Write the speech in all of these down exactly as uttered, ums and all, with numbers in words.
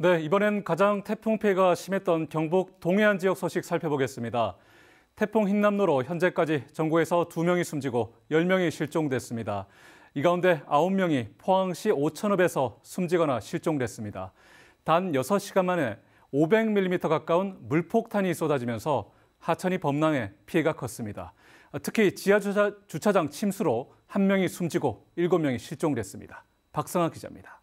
네, 이번엔 가장 태풍 피해가 심했던 경북 동해안 지역 소식 살펴보겠습니다. 태풍 흰남노로 현재까지 전국에서 두 명이 숨지고 열 명이 실종됐습니다. 이 가운데 아홉 명이 포항시 오천읍에서 숨지거나 실종됐습니다. 단 여섯 시간 만에 오백 밀리미터 가까운 물폭탄이 쏟아지면서 하천이 범람해 피해가 컸습니다. 특히 지하주차장 침수로 한 명이 숨지고 일곱 명이 실종됐습니다. 박성아 기자입니다.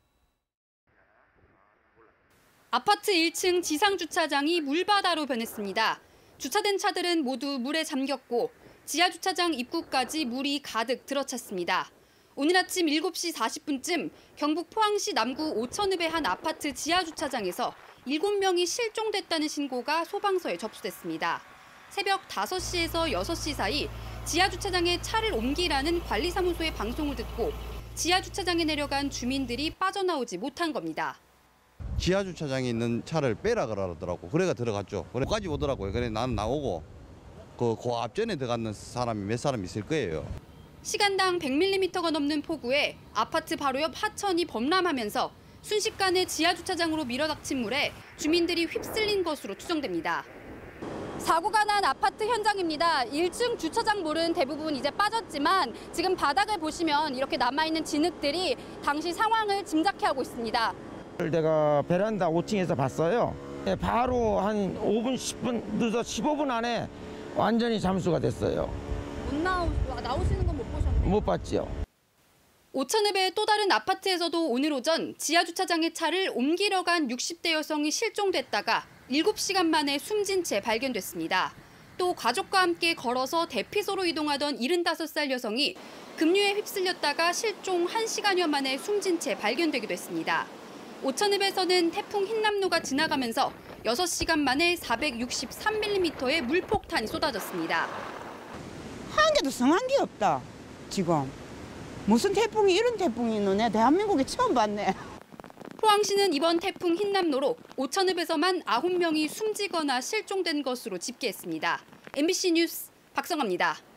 아파트 일 층 지상주차장이 물바다로 변했습니다. 주차된 차들은 모두 물에 잠겼고 지하주차장 입구까지 물이 가득 들어찼습니다. 오늘 아침 일곱 시 사십 분쯤 경북 포항시 남구 오천읍의 한 아파트 지하주차장에서 일곱 명이 실종됐다는 신고가 소방서에 접수됐습니다. 새벽 다섯 시에서 여섯 시 사이 지하주차장에 차를 옮기라는 관리사무소의 방송을 듣고 지하주차장에 내려간 주민들이 빠져나오지 못한 겁니다. 지하주차장에 있는 차를 빼라 그러더라고. 그래가 들어갔죠. 그래까지 오더라고요. 그래 나는 나오고 그, 그 앞전에 들어가는 사람이 몇 사람 있을 거예요. 시간당 백 밀리미터가 넘는 폭우에 아파트 바로 옆 하천이 범람하면서 순식간에 지하주차장으로 밀어닥친 물에 주민들이 휩쓸린 것으로 추정됩니다. 사고가 난 아파트 현장입니다. 일 층 주차장 물은 대부분 이제 빠졌지만 지금 바닥을 보시면 이렇게 남아있는 진흙들이 당시 상황을 짐작해하고 있습니다. 내가 베란다 오 층에서 봤어요. 바로 한 오 분, 십 분, 늦어 십오 분 안에 완전히 잠수가 됐어요. 못 나오, 나오시는 건 못 보셨나요? 못 봤지요. 오천읍의 또 다른 아파트에서도 오늘 오전 지하주차장에 차를 옮기려 간 육십 대 여성이 실종됐다가 일곱 시간 만에 숨진 채 발견됐습니다. 또 가족과 함께 걸어서 대피소로 이동하던 칠십오 살 여성이 급류에 휩쓸렸다가 실종 한 시간여 만에 숨진 채 발견되기도 했습니다. 오천읍에서는 태풍 흰남노가 지나가면서 여섯 시간 만에 사백육십삼 밀리미터의 물폭탄이 쏟아졌습니다. 한 개도 성한 게 없다, 지금. 무슨 태풍이 이런 태풍이 있노네. 대한민국에 처음 봤네. 포항시는 이번 태풍 흰남노로 오천읍에서만 아홉 명이 숨지거나 실종된 것으로 집계했습니다. 엠비씨 뉴스 박성아입니다.